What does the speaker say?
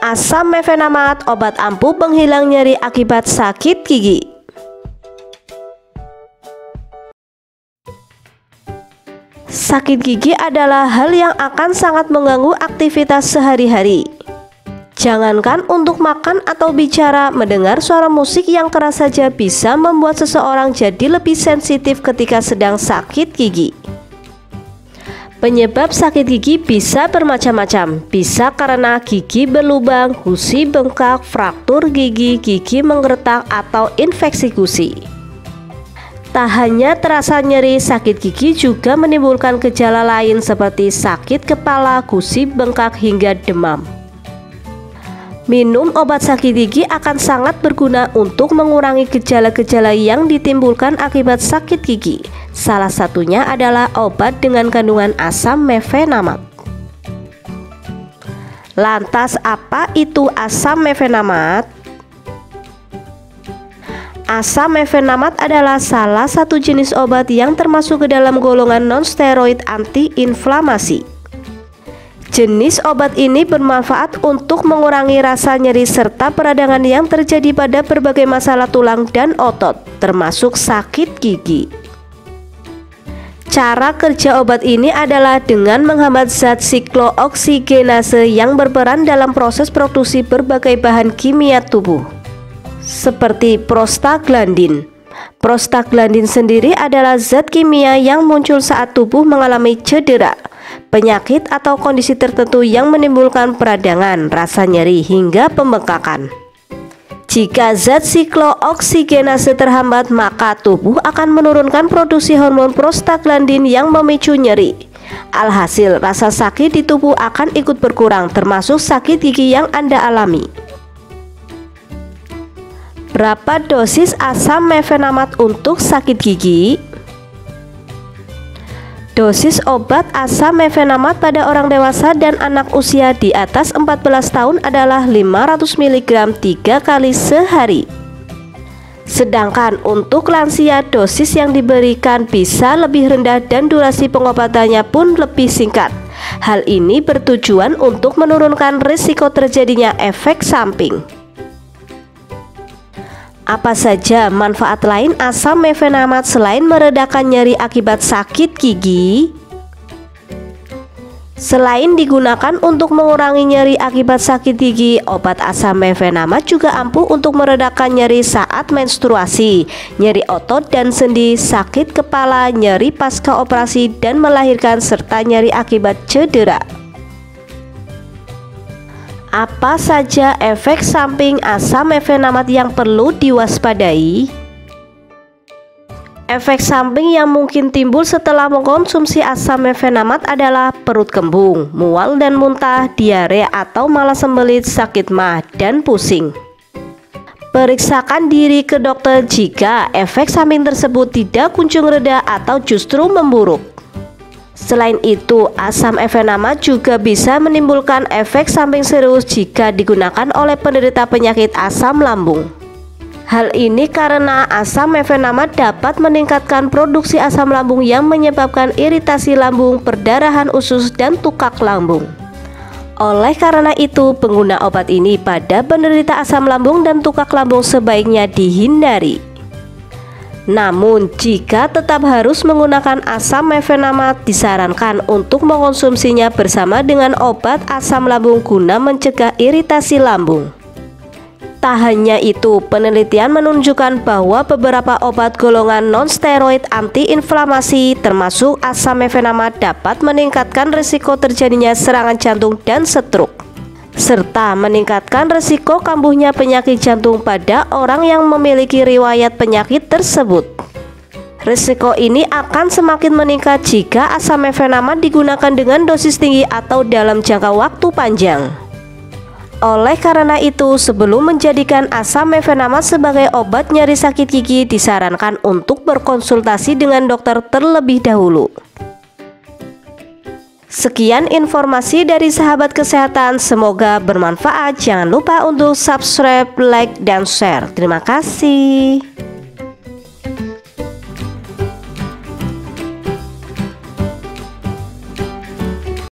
Asam mefenamat, obat ampuh penghilang nyeri akibat sakit gigi. Sakit gigi adalah hal yang akan sangat mengganggu aktivitas sehari-hari. Jangankan untuk makan atau bicara, mendengar suara musik yang keras saja bisa membuat seseorang jadi lebih sensitif ketika sedang sakit gigi. Penyebab sakit gigi bisa bermacam-macam, bisa karena gigi berlubang, gusi bengkak, fraktur gigi, gigi menggertak, atau infeksi gusi. Tak hanya terasa nyeri, sakit gigi juga menimbulkan gejala lain seperti sakit kepala, gusi bengkak, hingga demam. Minum obat sakit gigi akan sangat berguna untuk mengurangi gejala-gejala yang ditimbulkan akibat sakit gigi. Salah satunya adalah obat dengan kandungan asam mefenamat. Lantas apa itu asam mefenamat? Asam mefenamat adalah salah satu jenis obat yang termasuk ke dalam golongan non-steroid anti-inflamasi. Jenis obat ini bermanfaat untuk mengurangi rasa nyeri serta peradangan yang terjadi pada berbagai masalah tulang dan otot, termasuk sakit gigi. Cara kerja obat ini adalah dengan menghambat zat siklooksigenase yang berperan dalam proses produksi berbagai bahan kimia tubuh, seperti prostaglandin. Prostaglandin sendiri adalah zat kimia yang muncul saat tubuh mengalami cedera, penyakit atau kondisi tertentu yang menimbulkan peradangan, rasa nyeri, hingga pembengkakan. Jika zat siklooksigenase terhambat, maka tubuh akan menurunkan produksi hormon prostaglandin yang memicu nyeri. Alhasil, rasa sakit di tubuh akan ikut berkurang, termasuk sakit gigi yang Anda alami. Berapa dosis asam mefenamat untuk sakit gigi? Dosis obat asam mefenamat pada orang dewasa dan anak usia di atas 14 tahun adalah 500 mg 3 kali sehari. Sedangkan untuk lansia, dosis yang diberikan bisa lebih rendah dan durasi pengobatannya pun lebih singkat. Hal ini bertujuan untuk menurunkan risiko terjadinya efek samping. Apa saja manfaat lain asam mefenamat selain meredakan nyeri akibat sakit gigi? Selain digunakan untuk mengurangi nyeri akibat sakit gigi, obat asam mefenamat juga ampuh untuk meredakan nyeri saat menstruasi, nyeri otot dan sendi, sakit kepala, nyeri pasca operasi dan melahirkan, serta nyeri akibat cedera. Apa saja efek samping asam mefenamat yang perlu diwaspadai? Efek samping yang mungkin timbul setelah mengkonsumsi asam mefenamat adalah perut kembung, mual dan muntah, diare atau malah sembelit, sakit mah, dan pusing. Periksakan diri ke dokter jika efek samping tersebut tidak kunjung reda atau justru memburuk. Selain itu, asam mefenamat juga bisa menimbulkan efek samping serius jika digunakan oleh penderita penyakit asam lambung. Hal ini karena asam mefenamat dapat meningkatkan produksi asam lambung yang menyebabkan iritasi lambung, perdarahan usus, dan tukak lambung. Oleh karena itu, pengguna obat ini pada penderita asam lambung dan tukak lambung sebaiknya dihindari. Namun, jika tetap harus menggunakan asam mefenamat, disarankan untuk mengkonsumsinya bersama dengan obat asam lambung guna mencegah iritasi lambung. Tak hanya itu, penelitian menunjukkan bahwa beberapa obat golongan non-steroid anti-inflamasi termasuk asam mefenamat dapat meningkatkan risiko terjadinya serangan jantung dan stroke, serta meningkatkan risiko kambuhnya penyakit jantung pada orang yang memiliki riwayat penyakit tersebut. Risiko ini akan semakin meningkat jika asam mefenamat digunakan dengan dosis tinggi atau dalam jangka waktu panjang. Oleh karena itu, sebelum menjadikan asam mefenamat sebagai obat nyeri sakit gigi, disarankan untuk berkonsultasi dengan dokter terlebih dahulu. Sekian informasi dari sahabat kesehatan, semoga bermanfaat. Jangan lupa untuk subscribe, like, dan share. Terima kasih.